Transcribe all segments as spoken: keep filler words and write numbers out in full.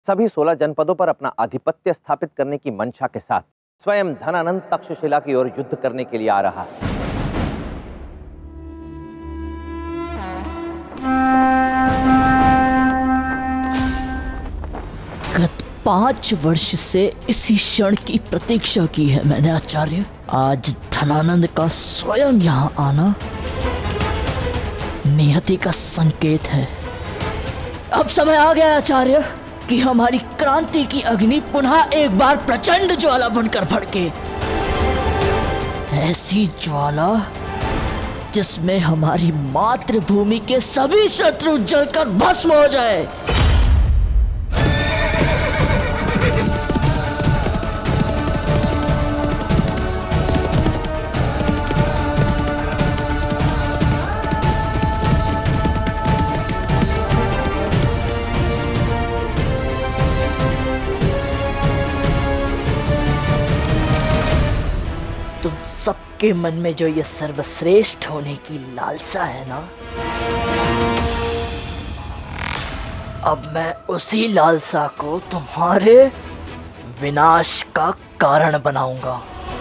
सभी सोलह जनपदों पर अपना आधिपत्य स्थापित करने की मंशा के साथ स्वयं धनानंद तक्षशिला की ओर युद्ध करने के लिए आ रहा है। गत पांच वर्ष से इसी क्षण की प्रतीक्षा की है मैंने आचार्य। आज धनानंद का स्वयं यहाँ आना नियति का संकेत है। अब समय आ गया आचार्य कि हमारी क्रांति की अग्नि पुनः एक बार प्रचंड ज्वाला बनकर भड़के। ऐसी ज्वाला जिसमें हमारी मातृभूमि के सभी शत्रु जलकर भस्म हो जाए। तुम सबके मन में जो ये सर्वश्रेष्ठ होने की लालसा है ना, अब मैं उसी लालसा को तुम्हारे विनाश का कारण बनाऊंगा।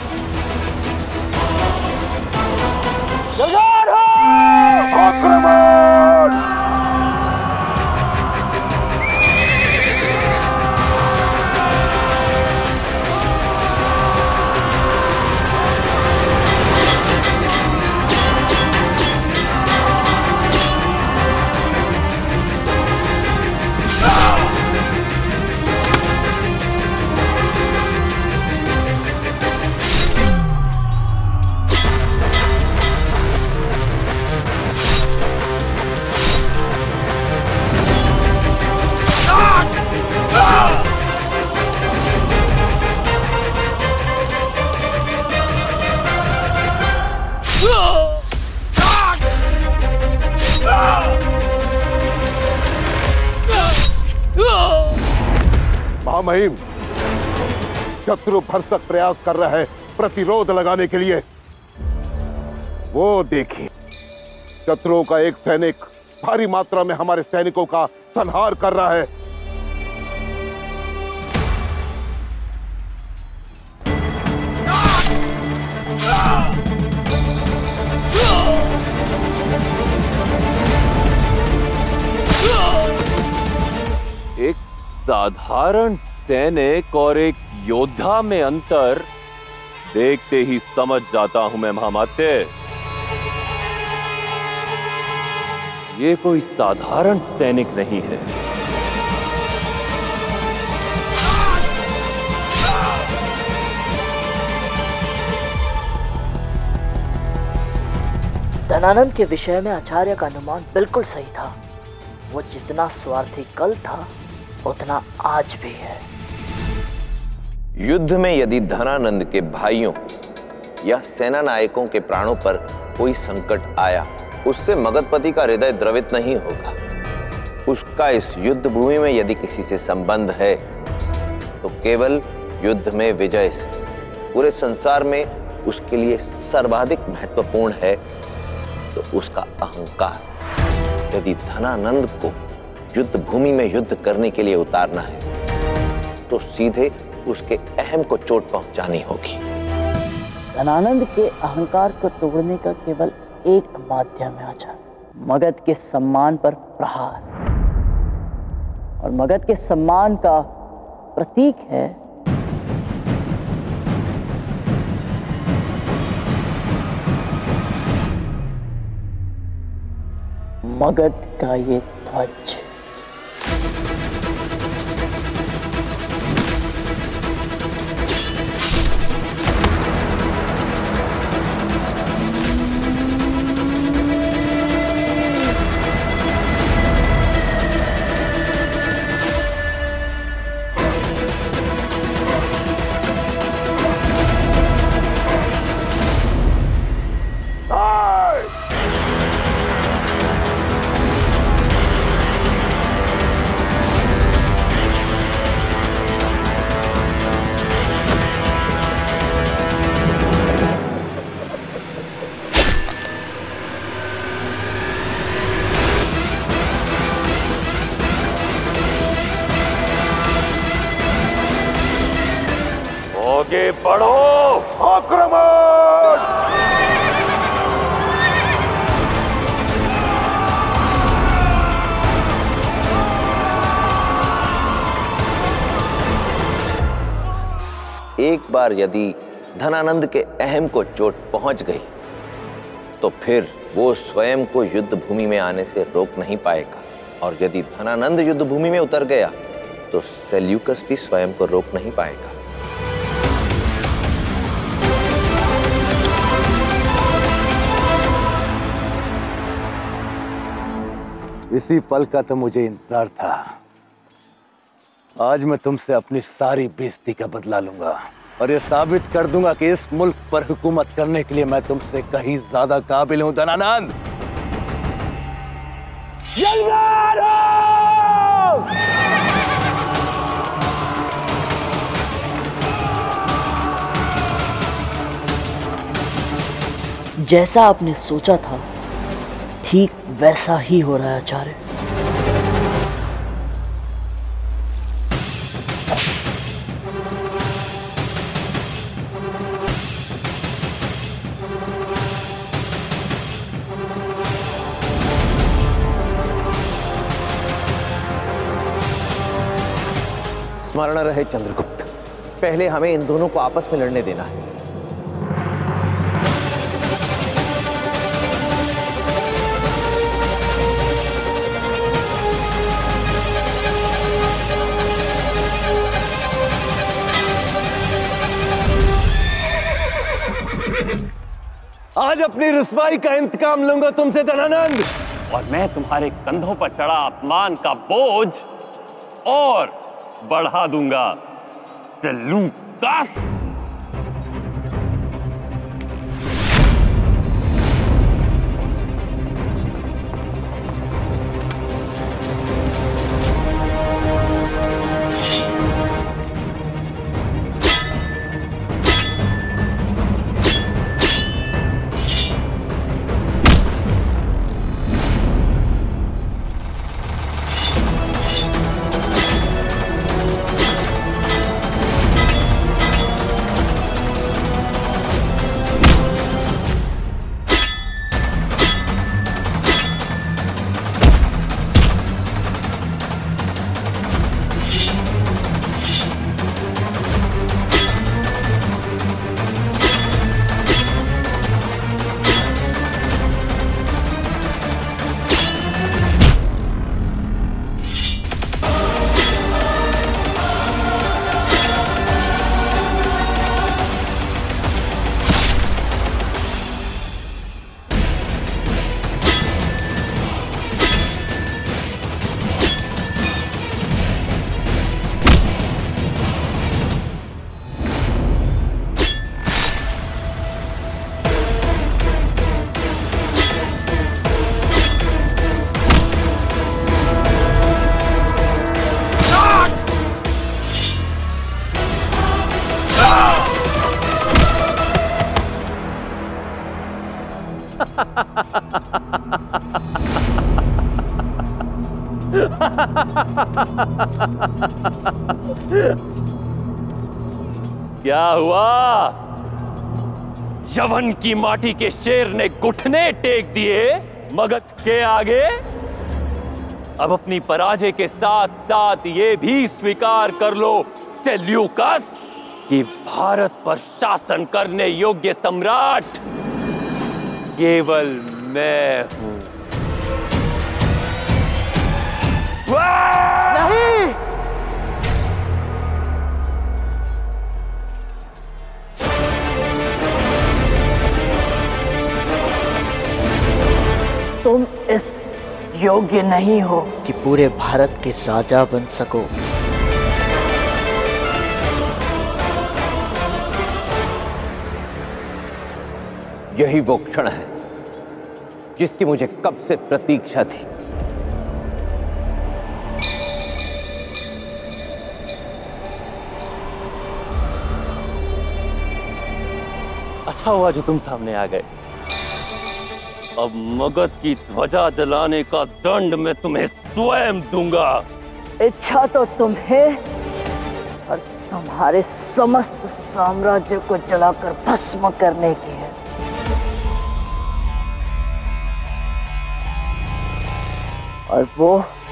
महामहिम, शत्रु भरसक प्रयास कर रहा है प्रतिरोध लगाने के लिए। वो देखिए, शत्रुओं का एक सैनिक भारी मात्रा में हमारे सैनिकों का संहार कर रहा है। एक साधारण सैनिक और एक योद्धा में अंतर देखते ही समझ जाता हूं मैं महामात्य। ये कोई साधारण सैनिक नहीं है। धनानंद के विषय में आचार्य का अनुमान बिल्कुल सही था। वो जितना स्वार्थी कल था उतना आज भी है। युद्ध में यदि धनानंद के भाइयों या सेना नायकों के प्राणों पर कोई संकट आया, उससे मगधपति का हृदय द्रवित नहीं होगा। उसका इस युद्ध भूमि में यदि किसी से संबंध है तो केवल युद्ध में विजय से। पूरे संसार में उसके लिए सर्वाधिक महत्वपूर्ण है तो उसका अहंकार। यदि धनानंद को युद्ध भूमि में युद्ध करने के लिए उतारना है तो सीधे उसके अहम को चोट पहुंचानी होगी। धनानंद के अहंकार को तोड़ने का केवल एक माध्यम है आचार्य, मगध के सम्मान पर प्रहार। और मगध के सम्मान का प्रतीक है मगध का ये ध्वज। आगे बढ़ो। आक्रमण! एक बार यदि धनानंद के अहम को चोट पहुंच गई तो फिर वो स्वयं को युद्ध भूमि में आने से रोक नहीं पाएगा, और यदि धनानंद युद्ध भूमि में उतर गया तो सेल्यूकस भी स्वयं को रोक नहीं पाएगा। इसी पल का तो मुझे इंतजार था। आज मैं तुमसे अपनी सारी बेइज्जती का बदला लूंगा और ये साबित कर दूंगा कि इस मुल्क पर हुकूमत करने के लिए मैं तुमसे कहीं ज्यादा काबिल हूं। धनानंद, जैसा आपने सोचा था ठीक वैसा ही हो रहा है आचार्य। स्मरण रहे चंद्रगुप्त, पहले हमें इन दोनों को आपस में लड़ने देना है। आज अपनी रुसवाई का इंतकाम लूंगा तुमसे धनानंद, और मैं तुम्हारे कंधों पर चढ़ा अपमान का बोझ और बढ़ा दूंगा। सेल्यूकस, क्या हुआ? यवन की माटी के शेर ने घुटने टेक दिए मगध के आगे। अब अपनी पराजय के साथ साथ ये भी स्वीकार कर लो सेल्यूकस कि भारत पर शासन करने योग्य सम्राट केवल मैं हूं। नहीं! तुम इस योग्य नहीं हो कि पूरे भारत के राजा बन सको। यही वो क्षण है जिसकी मुझे कब से प्रतीक्षा थी। अच्छा हुआ जो तुम सामने आ गए। अब मगध की ध्वजा जलाने का दंड मैं तुम्हें स्वयं दूंगा। इच्छा तो तुम्हें और तुम्हारे समस्त साम्राज्य को जलाकर भस्म करने की है। और वो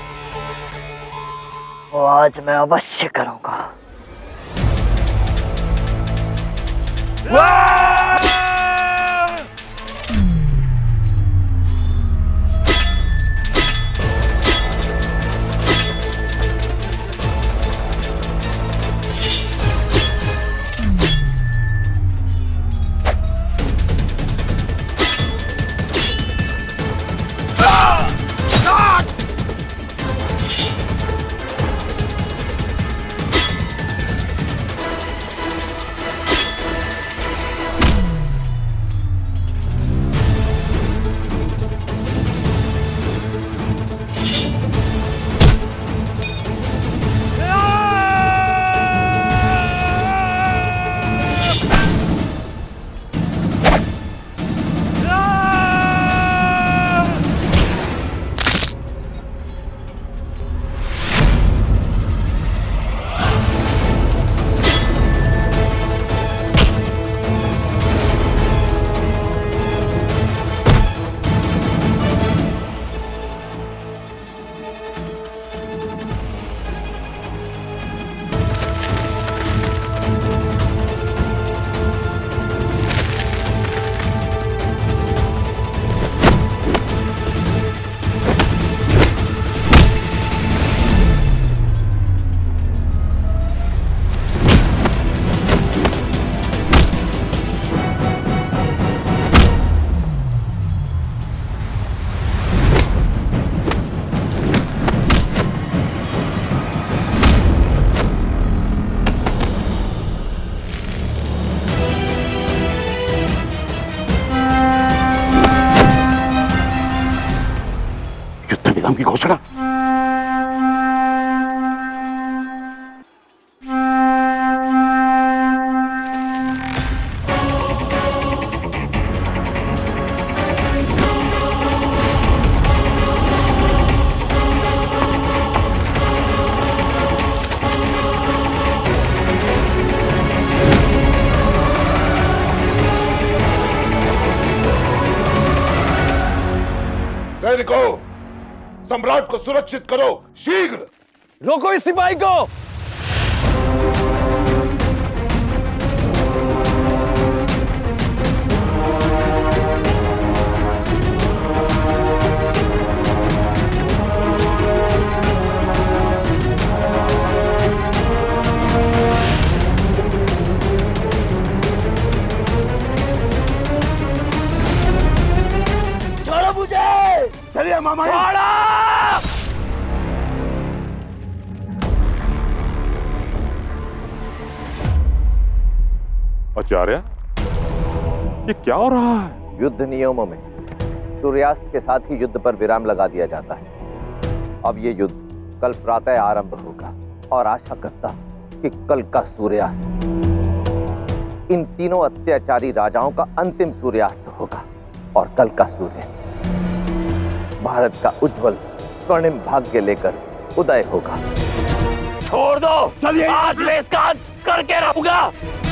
वो आज मैं अवश्य करूंगा। युद्ध की घोषणा। सैनिकों, सम्राट को सुरक्षित करो, शीघ्र। रोको इस सिपाही को। छोड़ो मुझे। चलिए मामा। छोड़ो। आचार्य, ये क्या हो रहा है? युद्ध नियमों में सूर्यास्त के साथ ही युद्ध पर विराम लगा दिया जाता है। अब ये युद्ध कल प्रातः आरंभ होगा और आशा करता कि कल का सूर्यास्त इन तीनों अत्याचारी राजाओं का अंतिम सूर्यास्त होगा और कल का सूर्य भारत का उज्जवल स्वर्णिम भाग्य लेकर उदय होगा। छोड़ दो, चलिए। आज मैं इसका अंत करके रहूंगा।